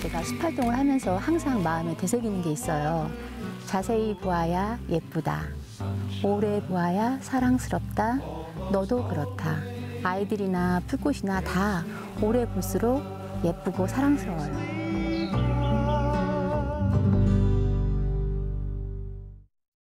제가 숲 활동을 하면서 항상 마음에 되새기는 게 있어요. 자세히 보아야 예쁘다. 오래 보아야 사랑스럽다. 너도 그렇다. 아이들이나 풀꽃이나 다 오래 볼수록 예쁘고 사랑스러워요.